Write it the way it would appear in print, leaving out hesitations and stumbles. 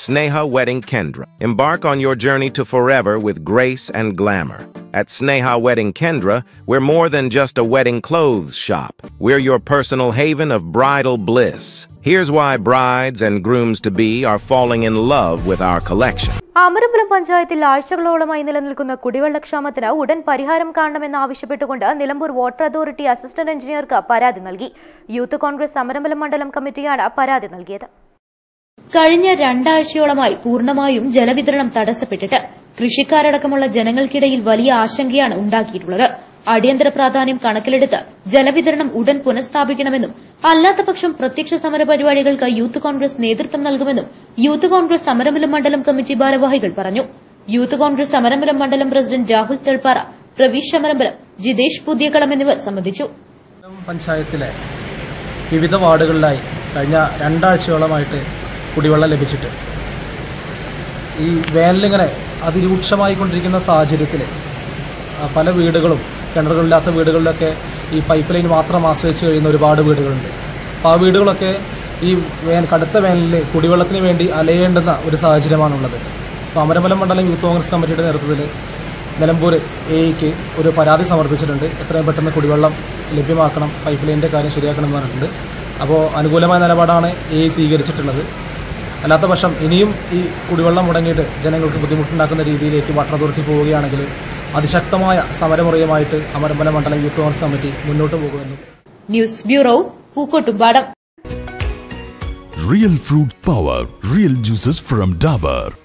Sneha Wedding Kendra. Embark on your journey to forever with grace and glamour. At Sneha Wedding Kendra, we're more than just a wedding clothes shop. We're your personal haven of bridal bliss. Here's why brides and grooms-to-be are falling in love with our collection. Amarambalam പഞ്ചായത്തിൽ ആഴ്ചകളോളമായി നിലനിൽക്കുന്ന കുടിവെള്ളക്ഷാമത്തിന് ഉടൻ പരിഹാരം കാണണമെന്ന് ആവശ്യപ്പെട്ടുകൊണ്ട് Nilambur water authority assistant എഞ്ചിനീയർക്ക് പരാതി നൽകി. Youth Congress Amarambalam മണ്ഡലം കമ്മിറ്റിയാണ് പരാതി നൽകിയത്. കഴിഞ്ഞ 2 ആഴ്ചയോളമായി പൂർണ്ണമായും ജലവിതരണം തടസ്സപ്പെട്ടിട്ട് കൃഷിക്കാരടക്കമുള്ള ജനങ്ങൾക്കിടയിൽ വലിയ ആശങ്കയാണ് ഉണ്ടാക്കിയിട്ടുള്ളത്. അടിയന്തര പ്രാധാന്യം കണക്കിലെടുത്ത് ജലവിതരണം ഉടൻ പുനഃസ്ഥാപിക്കണമെന്നും അല്ലാത്തപക്ഷം പ്രത്യക്ഷ സമര പരിപാടികൾക്ക് യൂത്ത് കോൺഗ്രസ് നേതൃത്വം നൽകുമെന്നും യൂത്ത് കോൺഗ്രസ് അമരമ്പലം മണ്ഡലം കമ്മിറ്റി ഭാരവാഹികൾ പറഞ്ഞു. യൂത്ത് കോൺഗ്രസ് അമരമ്പലം മണ്ഡലം പ്രസിഡന്റ് രാഹുൽ തെൾപ്പാറ, പ്രവീഷ് അമരമ്പലം, ജിതേഷ് പുതിയകളം എന്നിവർ സംബന്ധിച്ചു. പഞ്ചായത്തിലെ വിവിധ വാർഡുകളിലായി കഴിഞ്ഞ 2 ആഴ്ചയോളമായിട്ട് കുടിവെള്ളം ലഭിച്ചിട്ട് ഈ വേനലിങ്ങനെ അതിരൂക്ഷമായിക്കൊണ്ടിരിക്കുന്ന സാഹചര്യത്തിൽ പല വീടുകളും കിണറുകളില്ലാത്ത വീടുകളിലൊക്കെ ഈ പൈപ്പ് ലൈൻ മാത്രം ആശ്രയിച്ച് കഴിയുന്ന ഒരുപാട് വീടുകളുണ്ട്. അപ്പോൾ ആ വീടുകളൊക്കെ ഈ കടുത്ത വേനലിൽ കുടിവെള്ളത്തിന് വേണ്ടി അലയേണ്ടുന്ന ഒരു സാഹചര്യമാണുള്ളത്. അപ്പോൾ അമരമ്പലം മണ്ഡലം യൂത്ത് കോൺഗ്രസ് കമ്മിറ്റിയുടെ നേതൃത്വത്തിൽ നിലമ്പൂർ എയ്ക്ക് ഒരു പരാതി സമർപ്പിച്ചിട്ടുണ്ട്. എത്രയും പെട്ടെന്ന് കുടിവെള്ളം ലഭ്യമാക്കണം, പൈപ്പ് ലൈനിൻ്റെ കാര്യം ശരിയാക്കണം എന്ന് പറഞ്ഞിട്ടുണ്ട്. അപ്പോൾ അനുകൂലമായ നിലപാടാണ് എ സ്വീകരിച്ചിട്ടുള്ളത്. അല്ലാത്ത പക്ഷം ഇനിയും ഈ കുടിവെള്ളം മുടങ്ങിയിട്ട് ജനങ്ങൾക്ക് ബുദ്ധിമുട്ടുണ്ടാക്കുന്ന രീതിയിലേക്ക് വാട്ടർ അതോറിറ്റി പോവുകയാണെങ്കിൽ അതിശക്തമായ സമരമുറയുമായിട്ട് അമരമ്പലം മണ്ഡലം യൂത്ത് കോൺഗ്രസ് കമ്മിറ്റി മുന്നോട്ട് പോകുമെന്നും. News bureau, Pookkottumpadam. Real fruit power, real juices from Dabur.